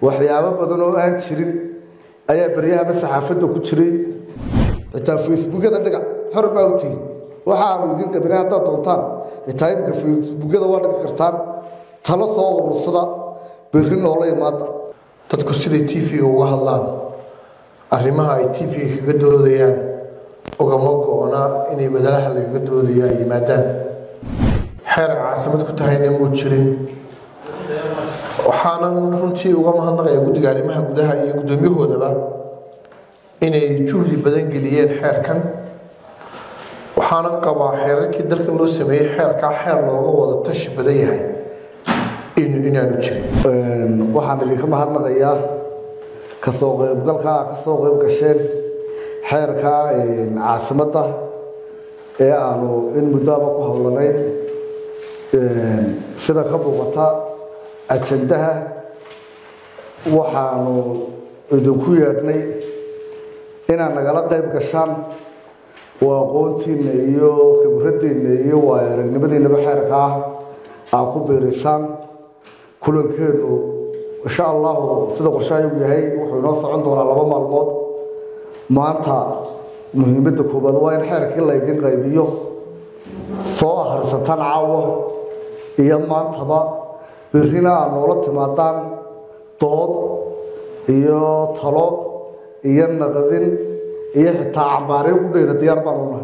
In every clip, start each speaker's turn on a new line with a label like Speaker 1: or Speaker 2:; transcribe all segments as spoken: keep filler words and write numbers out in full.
Speaker 1: waxyaabo badan oo aan jirin ayaa bariyaha saxaafadda ku jiray xitaa facebookada dhiga xor baa u tihiin waxa aan idin kabiraha dad doontaan xitaa imka facebookada waa dhigi kartaan talo soo urursada berri noola yimaada
Speaker 2: dadku siday T V uga hadlaan arrimaha ay T V kaga doodayaan ogama go'ona inay madalaha laga doodayo ay yimaadaan xeer caasimad ku tahayna muu jirin waxaanan runtii uga mahadnaqayaa guddiga arrimaha gudaha iyo guddoomiyahoodaba inay juhdi badan geliyeen xeerkan waxaanan qabaa xeerarkii dalka loo sameeyey xeerkaa xeer looga wada tashi badan yahay inaanu jirin
Speaker 1: waxaan idinka mahadnaqayaa kasoo qaybgalka kasoo qayb gasheen xeerka caasimadda ee aanu in muddaaba ku howlanayn sida ka muuqata ajandaha waxaanu idinku yeedhnay inaad nagala qayb gashaan waa aqoontiinna iyo khibraddiinna iyo waayo aragnimadiinnaba xeerkaa aad ku biirisaan kulankeennu insha allahu sida qorshahaygu yahay wuxuu inoo socon doonaa laba maalmood maanta muhiimadda koobaad waa in xeerkii laydin qaybiyo soo akhrisataan caawa iyo maantaba berrina aad noola timaadaan dood iyo talo iyo naqdin iyo xitaa cambaarin ku dhayda diyaar baan u nahay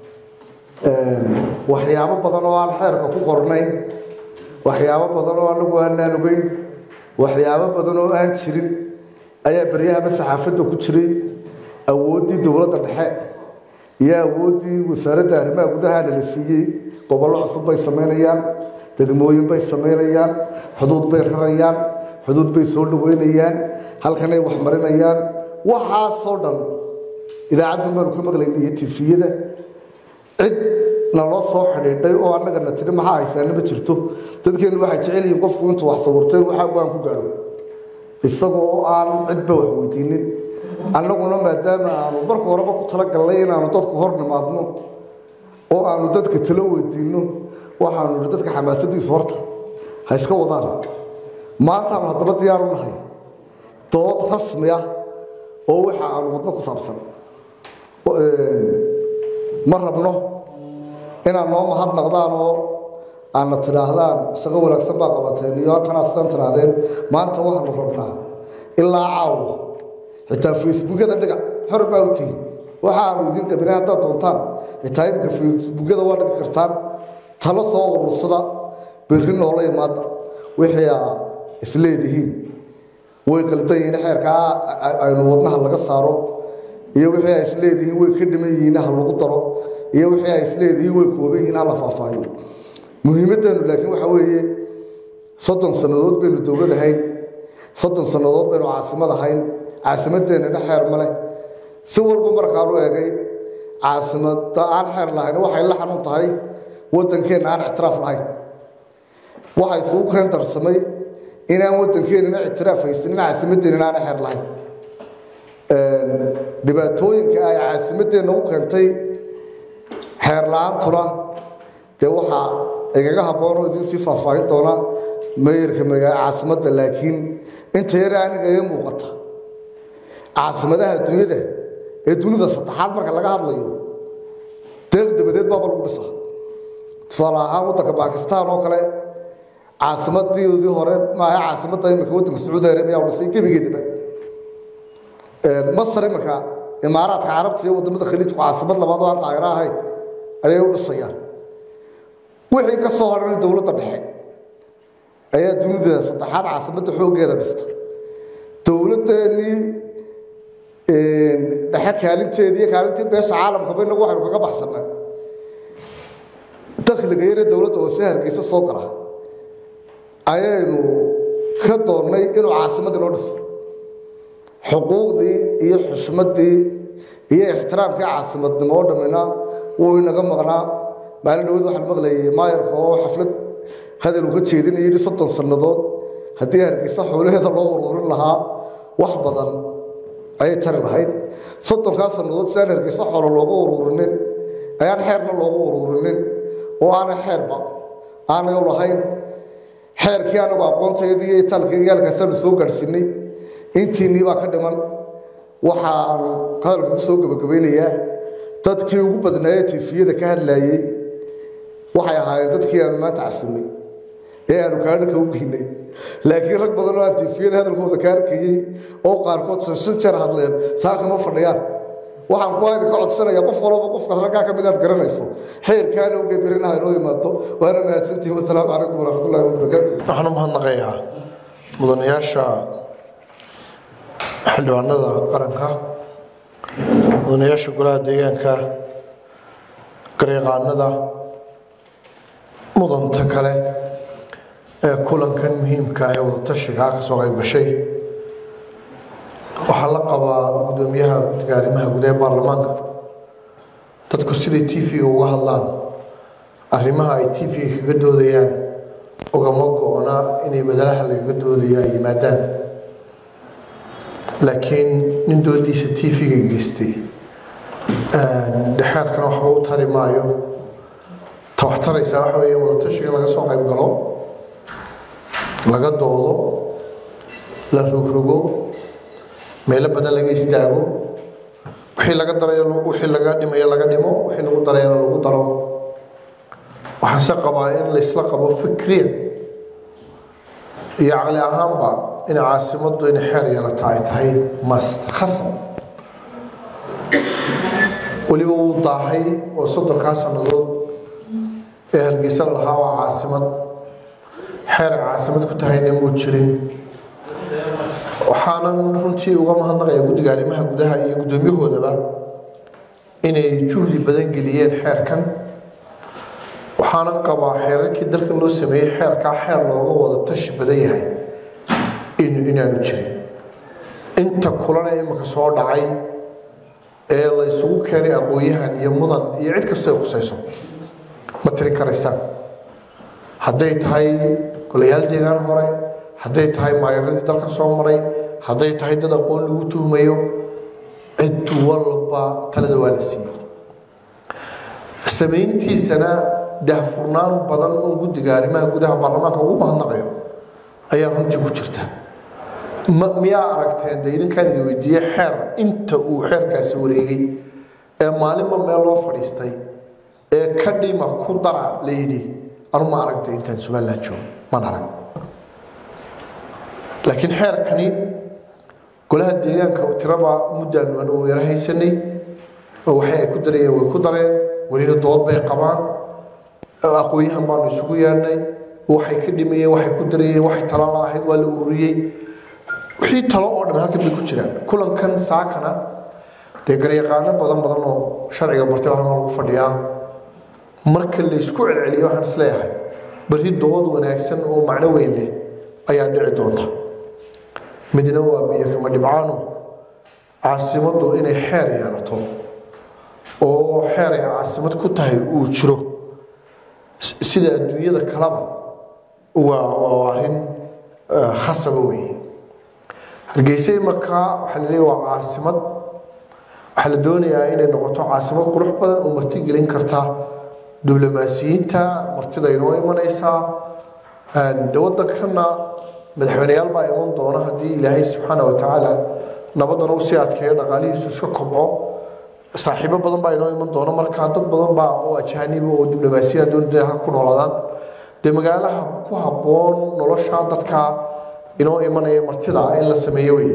Speaker 1: waxyaabo badan oo aan xeerka ku qornayn waxyaabo badan oo anagu aanaan ogeyn waxyaabo badan oo aan jirin ayaa baryahaba saxaafadda ku jiray awooddii dowladda dhexe iyo awooddii wasaaradda arrimaha gudahana la siiyey gobollo cusub bay samaynayaan degmooyin bay samaynayaan xuduud bay rarayaan xuduud bay soo dhaweynayaan halkanay wax marinayaan waxaasoo dhan idaacaddan baanu ka maqlayna iyo tifiyada cid naloo soo xidhiidhay oo annagana tiri maxaa haysaana ma jirto dadkeennu waxay jecel yihiin qofku intuu wax sawirteen waxaa go-aan ku gaadho isagoo oo aan cidba wax weydiinin annaguna maadaama aanu marka horeba ku talagallay inaanu dadku hor nimaadno oo aanu dadka talo weydiinno waxaanu idhi dadka xamaasadiisu horta ha iska wadaan maantaanu haddaba diyaar u nahay dood rasmi ah oo waxa aanu wadno ku saabsan ma rabno inaad noo mahadnaqdaan oo aadna tidhaahdaan shaqo wanaagsan baa qabateen iyo halkanaa sidaan tidhaahdeen maanta waxaanu rabnaa ilaa caawa xitaa facebookada dhiga xor baa u tihiin waxa aanu idin kabiraha haddaad doontaan xitaa imka facebookada waa dhigi kartaan talo soo urursada berri noola yimaada wixii aa isleedihiin way qaldan yihiin xeerkaa aynu wadnaha laga saaro iyo wixii ay isleedihiin way ka dhiman yihiin ha lagu daro iyo wixii ay isleedihiin way kooban yihiin ha la faahfaahiyo muhiimaddeenu laakiin waxa weeye soddon sannadood baynu dowlad ahayn soddon sannadood baynu caasimad ahayn caasimadeennana xeer ma leh si walba markaanu eegay caasimadda aan xeer lahayn waxay la xanuun tahay waddankeenna aan ictiraaf lahayn waxay isugu keen darsamay inaan waddankeennana ictiraaf haysanin caasimadeennana aan xeer lahayn dhibaatooyinka ay caasimadeenna u keentay xeer la-aantuna dee waxaa igaga habboon oo idiin sii faahfaahin doona meeyarka magaala caasimadda laakiin inta yare aniga iga muuqata caasimadaha dunyada ee dunida saddexaad marka laga hadlayo deeq dabadeed baaba lagu dhisaa tusaale ahaan waddanka baakistaan oo kale caasimadeedii hore maaha caasimadda imika waddanka sacuudi arabiya u dhisay gebigeedaba masar iminka imaaraadka carabta iyo waddamada khaliijku caasimad labaad oo aan daayiro ahayn ayay u dhisayaan wixii ka soo hadhanay dowladda dhexe ayaa dunida saddexaad caasimadda xooggeeda dhista dowladdeennii dhexe kaalinteedii iyo kaalintii beesha caalamkaba inagu waxaynu kaga baxsanay dakhliga yare dowladda hoose hargeysa soo gala ayaynu ka doonnay inuu caasimadda inoo dhiso xuquuqdii iyo xushmaddii iyo ixtiraamkii caasimadnimo oo dhammina wuu inaga maqnaa maalin dhaweed waxaan maqlayay maayarka oo xaflad hadal uu ka jeedinaya yidhi soddon sannadood haddii hargeysa xoolaheeda loo ururin lahaa wax badan ayay tari lahayd soddonkaa sannadood si aan hargeysa xoolo looga ururinin ayaan xeerna looga ururinin oo aanay xeerba aanay u lahayn xeerkii anagu aqoontaydii iyo itaalkii yaalkaasaanu soo gaadhsiinay intiinii baa ka dhiman waxaan hadalka ku soo gabagabeynayaa dadkii ugu badnaayay tifiyada ka hadlayay waxay ahaayeen dadkii aan maanta casuumay ee aanu kaadhka u geynay laakiin rag badan oo aan tifiyada hadalkooda ka arkayay oo qaarkood shan jeer hadleen saaka ma fadhiyaan waxaan ku hayda ka codsanayaa qof walba qofka halkaa ka mid aad garanayso xeerkaana u geberinaha inoo yimaado waana mahadsantihiin wasalaamu calaykum waraxmatullaahi wabarakaatu
Speaker 2: waxaan u mahadnaqayaa mudanayaasha xildhibaanada qaranka mudanayaasha golaha deegaanka garyaqaanada mudanta kale ee kulankan muhiimka ah ee wadatashiga ka soo qayb gashay waxaa la qabaa gudoomiyaha guddiga arrimaha gudaha ee baarlamaanka dadku siday t v-ga uga hadlaan arrimaha ay t v-ga kaga doodayaan ugama go-na inay madalaha lagaga doodayo ay yimaadaan laakiin nin doodiisa t v-ga geystay dhexeerkana waxba u tari maayo ta wax taraysaa waxa weeye wadatashiga laga soo qayb galo laga doodo la rogrogo meelo badan laga istaago wixii laga darayo wixii laga dhimayo laga dhimo wixii lagu darayana lagu daro waxaan se qabaa in la isla qabo fikriyan iyo caqli ahaanba in caasimaddu in xeer yeelata ay tahay mast khasab weliba wuu daahay oo soddonkaa sannadood ee hargeysa lahaa waa caasimad xeer ay caasimad ku tahayna muu jirin waxaanan runtii uga mahadnaqayaa guddiga arrimaha gudaha iyo guddoomiyahoodaba inay juhdi badan geliyeen xeerkan waxaanan qabaa xeerarkii dalkan loo sameeyey xeerkaa xeer looga wada tashi badan yahay inaanu jirin inta kulana imika soo dhacay ee la isugu keenay aqoon-yahan iyo mudan iyo cid kastoo ay khusayso ma tirin karaysaan hadday tahay golayaal deegaan hore hadday tahay maayaradii dalka soo maray hadday tahay dad aqoon lagu tuhmayo cid walba talada waa la siiyey samayntiisana daahfurnaan badan oo guddiga arrimaha gudaha baarlamaanka ugu mahadnaqayo ayaa runtii ku jirta miyaa aragteen de idinkaan idin weydiiyey xeer inta uu xeerkaasi wareegay ee maalinba meel loo fadhiistay ee ka dhima ku dara la yidhi anu ma aragtay intaan somaliland joogo maan arag laakiin xeerkani golaha deegaanka tiraba muddaan aanu yara haysanay oo waxay ay ku darayeen way ku dareen welina dood bay qabaan aqoon-yahan baanu isugu yeedhnay waxay ka dhimayeen waxay ku darayeen waxay talo la ahayd waa la ururiyey wixii talo oo dhan halkan bay ku jiraan kulankan saakana dee garyaqaano badan badan oo sharciga bartay halkan lagu fadhiyaa marka la isku celceliyo waxaan isleeyahay berri dood wanaagsan oo macno weyn leh ayaa dhici doonta midna waa biyo kama dhibcaano caasimaddu inay xeer yeelato oo xeer ay caasimad ku tahay uu jiro sida adduunyada kaleba waa waa arrin khasaba weeye hargeysa markaa waxaa la leeyahay waa caasimad waxaa la doonayaa inay noqoto caasimad qurux badan oo marti gelin karta diblomaasiyiinta martida inoo imanaysaa de waddankana madaxweyneyaal baa iman doona haddii ilaahay subxaana wa tacaala nabadana u sii adkeeyo dhaqaalihiisu iska kobco saaxiibo badan baa inoo iman doona markaa dad badan baa oo ajaaniba oo diblomaasiyiin doonaya ha ku noolaadaan dee magaalaha ku habboon nolosha dadka inoo imanaya martida in la sameeyo wey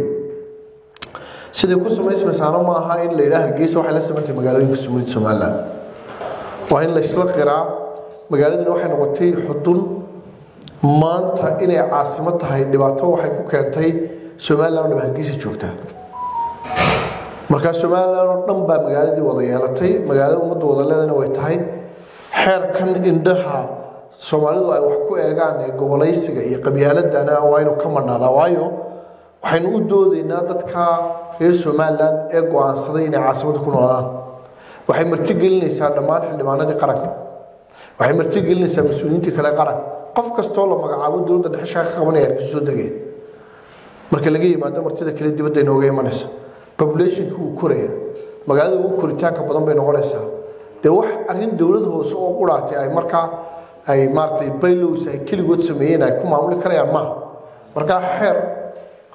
Speaker 2: siday ku samaysmaysaana ma aha in la yidhaha hargeysa waxay la samantay magaalooyinka sumulida somaliland waa in la isla qiraa magaaladani waxay noqotay xudun maanta inay caasimad tahay dhibaato waxay ku keentay somaliland oo dham hargeysa joogtaa markaa somaliland oo dhan baa magaaladii wada yeelatay magaalada ummadda wada leedana way tahay xeerkan indhaha soomaalidu ay wax ku eegaan ee gobolaysiga iyo qabyaaladana waa inuu ka marnaadaa waayo waxaynu u doodaynaa dadka reer somaliland ee go-aansaday inay caasimadda ku noolaadaan waxay marti gelinaysaa dhammaan xildhibaanadii qaranka waxay marti gelinaysaa mas-uuliyiintii kale qaranka qof kastoo la magacaabo dowladda dhexe shaqa ka qabanaya hargeysa soo degaya marka laga yimaado martida kale dibadda inooga imanaysa populationka wuu koraya magaalada ugu koritaanka badan bay noqonaysaa dee wax arrin dowlad hoose oo quraatay ay markaa ay maaragtay baylows ay keligood sameeyeen ay ku maamuli karayaan maaha markaa xeer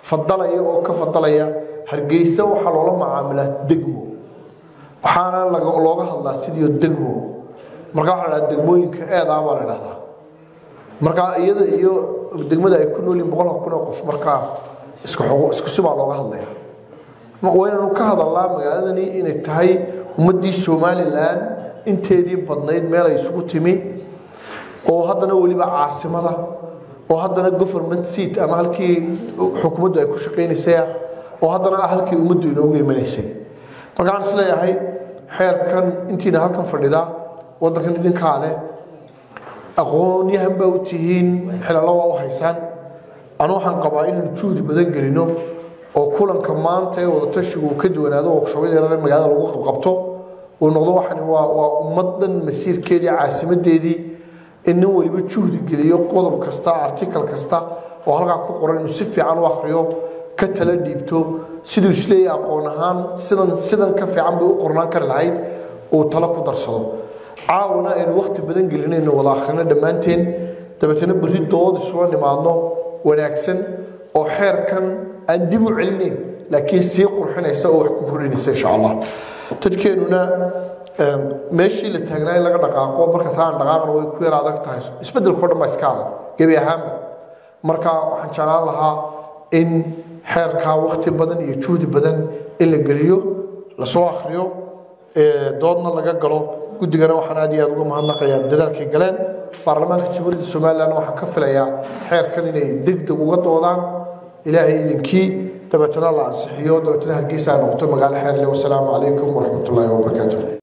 Speaker 2: fadalaya oo ka fadalaya Hargeysa waxa loola macaamilaa degmo waxaana laga looga hadlaa sidii degmo marka waxa la degmooyinka eed ah baa la dhahdaa marka iyada iyo degmada ay ku nool yihiin boqol kun oo qof marka isku xogo isku sibaa looga hadlaya ma waynu ka hadalnaa magaaladani inay tahay ummadii Soomaaliland inteedii badnayd meel ay isugu timi oo haddana waliba caasimada oo haddana government seat ama halkii xukuumaddu ay ku shaqeynaysaa oo haddana halkii ummaddu inoogu imanaysay marka aan isleeyahay xeerkan intiina halkan fadhida wadankan idinka leh aqoon yahan baa u tihiin xilalo waa u haysaan anu waxaan qabaa inaan juhdi badan gelino oo kulanka maanta ee wada tashigu ka duwanaado workshopadeena magaalada lagu qabto oo noqdo waxan waa waa ummadan masiirkeedii caasimadeedii in waliba juhdi geliyo qodob kasta article kasta oo halka ku qoran inuu si fiican u akhriyo ka tala dhiibto sidoo isleeyahay aqoon ahaan sidan sidan ka fiican bay u qornaan kar lahayd oo tala ku darsado caawna in waqti badan gelinayno wada akhrina dhamaanteen dabeetana bari dood isoo nimaadno wanaagsan oo xeerkan aan dib u celinayn laakiin si qurxinaysa oo wax ku kordhinaysa insha Allah dadkeenuna meeshii la taagnaa laga dhaqaaqo marka taan dhaqaaqna way ku yara adag tahay isbedelku dhamma iska adag gabi ahaanba marka waxaan jeclaan lahaa in xeerka waqti badan iyo juhdi badan in la geliyo la soo akhriyo ee doodna laga galo gudigana waxaan aad iyo aad uga mahadnaqayaa dadaalkii galeen baarlamaanka Jamhuuriyadda Soomaaliland waxaan ka filayaa xeerkan inay degdeg uga doodaan ilaahay idinkii dabeetana la ansixiyo dabeetana Hargeysa noqoto magaalo xeer leh. Wassalaamu calaykum waraxmatullaahi wabarakaatuh.